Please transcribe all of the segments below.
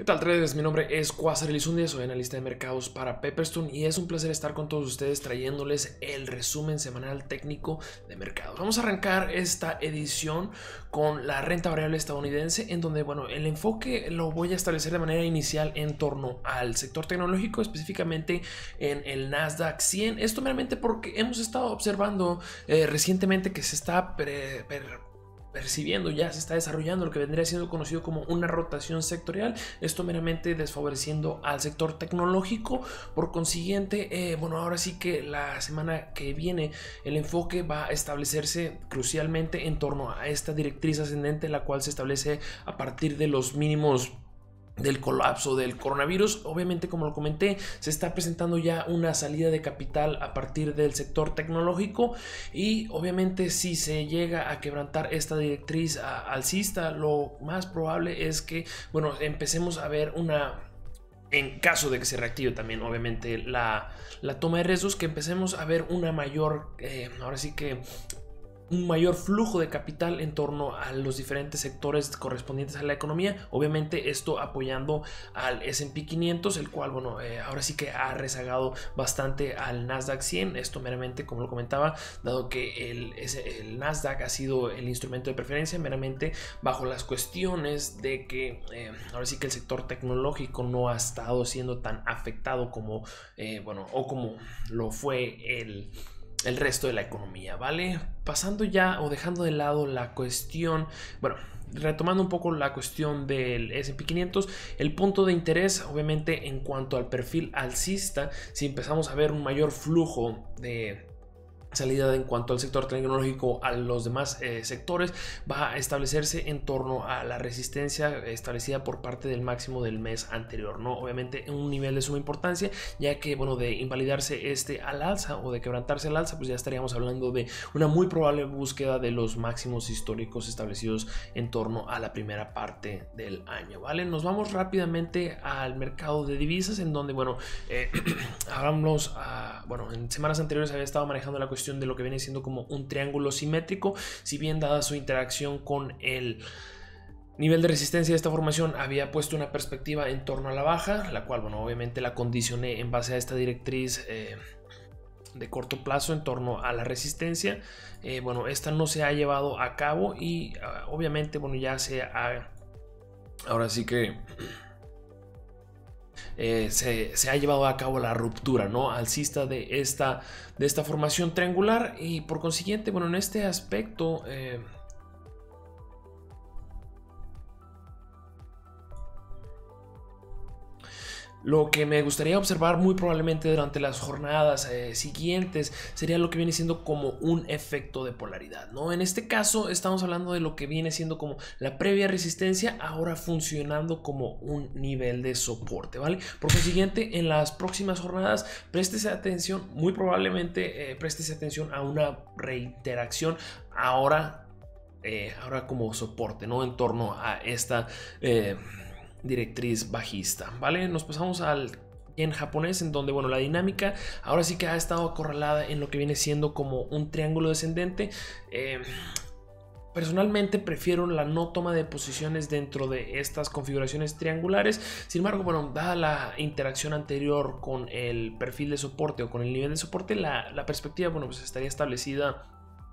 Tal traders? Mi nombre es Quasar Elizundia, soy analista de mercados para Pepperstone y es un placer estar con todos ustedes trayéndoles el resumen semanal técnico de mercados. Vamos a arrancar esta edición con la renta variable estadounidense, en donde el enfoque lo voy a establecer de manera inicial en torno al sector tecnológico, específicamente en el Nasdaq 100. Esto meramente porque hemos estado observando recientemente que se está percibiendo, ya se está desarrollando lo que vendría siendo conocido como una rotación sectorial, esto meramente desfavoreciendo al sector tecnológico. Por consiguiente, ahora sí que la semana que viene el enfoque va a establecerse crucialmente en torno a esta directriz ascendente, la cual se establece a partir de los mínimos del colapso del coronavirus. Obviamente, como lo comenté, se está presentando ya una salida de capital a partir del sector tecnológico y obviamente si se llega a quebrantar esta directriz alcista, lo más probable es que empecemos a ver en caso de que se reactive también obviamente la toma de riesgos, que empecemos a ver una mayor un mayor flujo de capital en torno a los diferentes sectores correspondientes a la economía. Obviamente esto apoyando al S&P 500, el cual ahora sí que ha rezagado bastante al Nasdaq 100. Esto meramente, como lo comentaba, dado que el Nasdaq ha sido el instrumento de preferencia meramente bajo las cuestiones de que ahora sí que el sector tecnológico no ha estado siendo tan afectado como como lo fue el resto de la economía, ¿vale? Pasando ya o dejando de lado la cuestión, retomando un poco la cuestión del S&P 500, el punto de interés obviamente en cuanto al perfil alcista, si empezamos a ver un mayor flujo de salida en cuanto al sector tecnológico a los demás sectores, va a establecerse en torno a la resistencia establecida por parte del máximo del mes anterior, ¿no? Obviamente un nivel de suma importancia, ya que de invalidarse al alza o de quebrantarse al alza, pues ya estaríamos hablando de una muy probable búsqueda de los máximos históricos establecidos en torno a la primera parte del año, ¿vale? Nos vamos rápidamente al mercado de divisas, en donde hablamos en semanas anteriores había estado manejando la cuestión de lo que viene siendo como un triángulo simétrico. Si bien dada su interacción con el nivel de resistencia de esta formación había puesto una perspectiva en torno a la baja, la cual obviamente la condicioné en base a esta directriz de corto plazo en torno a la resistencia. Esta no se ha llevado a cabo y obviamente ya se ha, ahora sí que se ha llevado a cabo la ruptura, ¿no?, alcista de esta formación triangular, y por consiguiente en este aspecto lo que me gustaría observar muy probablemente durante las jornadas siguientes sería lo que viene siendo como un efecto de polaridad, ¿no? En este caso estamos hablando de lo que viene siendo como la previa resistencia, ahora funcionando como un nivel de soporte, ¿vale? Por consiguiente, en las próximas jornadas préstese atención, muy probablemente préstese atención a una reiteración ahora como soporte, ¿no?, en torno a esta directriz bajista, ¿vale? Nos pasamos al yen japonés, en donde la dinámica ahora sí que ha estado acorralada en lo que viene siendo como un triángulo descendente. Personalmente prefiero la no toma de posiciones dentro de estas configuraciones triangulares. Sin embargo, dada la interacción anterior con el perfil de soporte o con el nivel de soporte, la perspectiva pues estaría establecida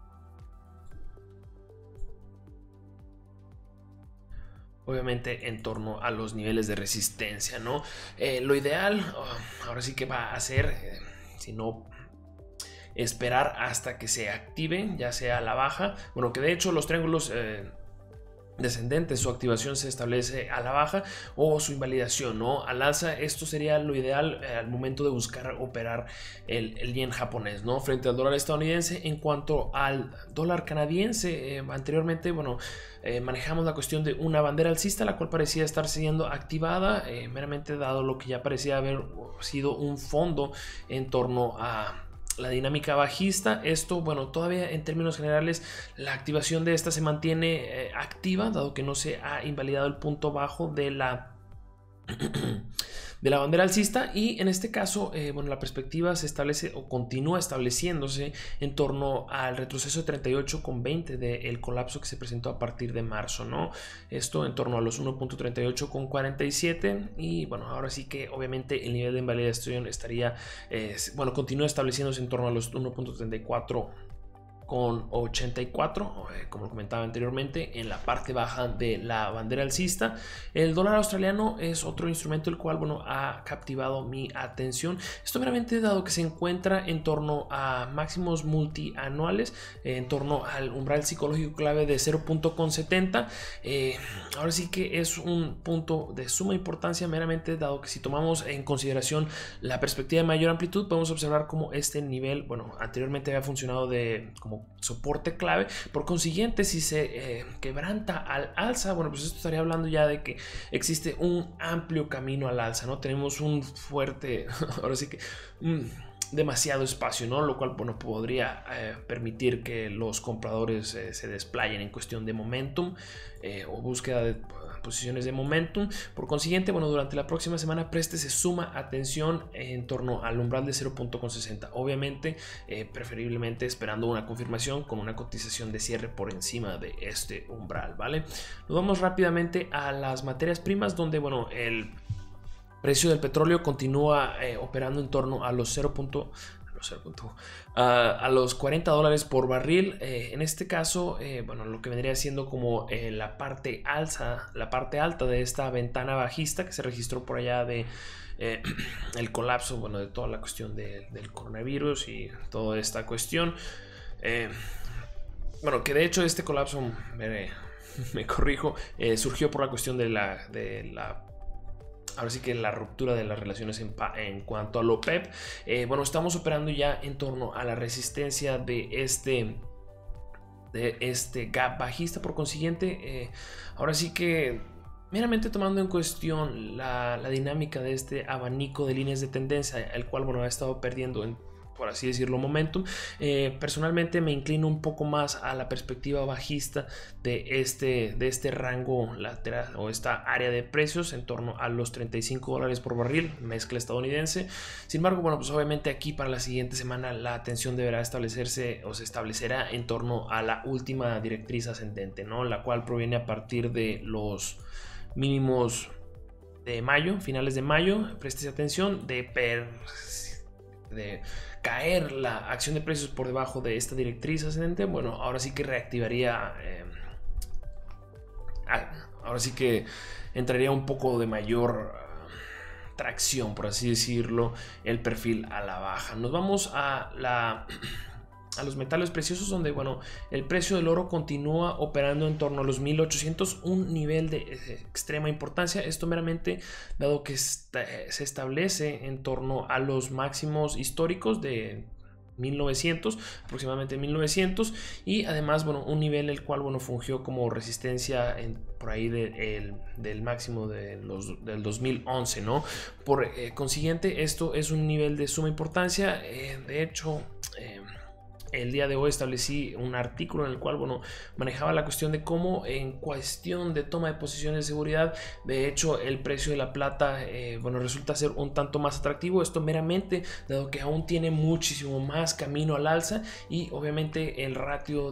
obviamente en torno a los niveles de resistencia, ¿no? Lo ideal ahora sí que va a ser, si no, esperar hasta que se active, ya sea a la baja, que de hecho los triángulos descendentes, su activación se establece a la baja, o su invalidación, ¿no?, al alza. Esto sería lo ideal al momento de buscar operar el yen japonés, ¿no?, frente al dólar estadounidense. En cuanto al dólar canadiense, anteriormente manejamos la cuestión de una bandera alcista, la cual parecía estar siendo activada, meramente dado lo que ya parecía haber sido un fondo en torno a la dinámica bajista. Esto, todavía en términos generales la activación de esta se mantiene activa, dado que no se ha invalidado el punto bajo de la de la bandera alcista, y en este caso bueno, la perspectiva se establece o continúa estableciéndose en torno al retroceso de 38,20 del colapso que se presentó a partir de marzo, ¿no? Esto en torno a los 1.38,47, y bueno, ahora sí que obviamente el nivel de invalidación estaría bueno, continúa estableciéndose en torno a los 1.34,84, como lo comentaba anteriormente, en la parte baja de la bandera alcista. El dólar australiano es otro instrumento el cual, bueno, ha captivado mi atención. Esto meramente dado que se encuentra en torno a máximos multianuales, en torno al umbral psicológico clave de 0.70. Ahora sí que es un punto de suma importancia, meramente dado que si tomamos en consideración la perspectiva de mayor amplitud, podemos observar cómo este nivel, bueno, anteriormente había funcionado como soporte clave. Por consiguiente, si se quebranta al alza, bueno, pues esto estaría hablando ya de que existe un amplio camino al alza, ¿no? Tenemos un fuerte, ahora sí que demasiado espacio, ¿no? Lo cual, bueno, podría permitir que los compradores se desplayen en cuestión de momentum o búsqueda de posiciones de momentum. Por consiguiente, bueno, durante la próxima semana préstese suma atención en torno al umbral de 0.60. Obviamente, preferiblemente esperando una confirmación con una cotización de cierre por encima de este umbral, ¿vale? Nos vamos rápidamente a las materias primas, donde, bueno, el precio del petróleo continúa operando en torno a los a los $40 por barril. En este caso, bueno, lo que vendría siendo como la parte alta de esta ventana bajista que se registró por allá de el colapso, bueno, de toda la cuestión del coronavirus y toda esta cuestión. Bueno, que de hecho este colapso, me corrijo, surgió por la cuestión de la ahora sí que la ruptura de las relaciones en cuanto a la OPEP. Bueno, estamos operando ya en torno a la resistencia de este gap bajista. Por consiguiente, ahora sí que meramente tomando en cuestión la dinámica de este abanico de líneas de tendencia, el cual, bueno, ha estado perdiendo por así decirlo, momentum. Personalmente me inclino un poco más a la perspectiva bajista de este rango lateral o esta área de precios en torno a los $35 por barril, mezcla estadounidense. Sin embargo, bueno, pues obviamente aquí para la siguiente semana la atención deberá establecerse o se establecerá en torno a la última directriz ascendente, ¿no? La cual proviene a partir de los mínimos de mayo, finales de mayo. Préstese atención de caer la acción de precios por debajo de esta directriz ascendente. Bueno, ahora sí que reactivaría, ahora sí que entraría un poco de mayor tracción, por así decirlo, el perfil a la baja. Nos vamos a los metales preciosos, donde, bueno, el precio del oro continúa operando en torno a los 1800, un nivel de extrema importancia. Esto meramente dado que se establece en torno a los máximos históricos de 1900, aproximadamente 1900, y además, bueno, un nivel el cual, bueno, fungió como resistencia por ahí del máximo del 2011, ¿no? Por consiguiente, esto es un nivel de suma importancia. De hecho, el día de hoy establecí un artículo en el cual, bueno, manejaba la cuestión de cómo en cuestión de toma de posiciones de seguridad, de hecho, el precio de la plata, bueno, resulta ser un tanto más atractivo. Esto meramente dado que aún tiene muchísimo más camino al alza, y obviamente el ratio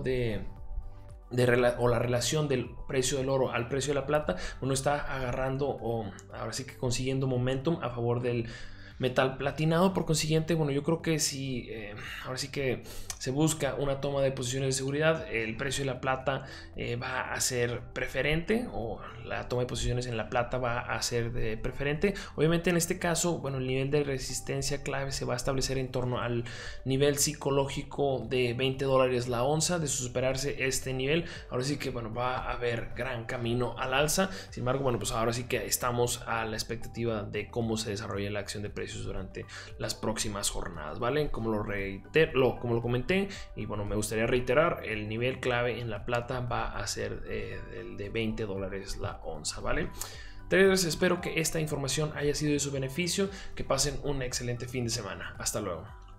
o la relación del precio del oro al precio de la plata, bueno, está agarrando o ahora sí que consiguiendo momentum a favor del metal platinado. Por consiguiente, bueno, yo creo que si ahora sí que se busca una toma de posiciones de seguridad, el precio de la plata va a ser preferente, o la toma de posiciones en la plata va a ser preferente. Obviamente en este caso, bueno, el nivel de resistencia clave se va a establecer en torno al nivel psicológico de $20 la onza. De superarse este nivel, ahora sí que, bueno, va a haber gran camino al alza. Sin embargo, bueno, pues ahora sí que estamos a la expectativa de cómo se desarrolla la acción de precios durante las próximas jornadas, ¿vale? Como lo comenté, y bueno, me gustaría reiterar, el nivel clave en la plata va a ser el de $20 la onza, ¿vale? Traders, espero que esta información haya sido de su beneficio, que pasen un excelente fin de semana. Hasta luego.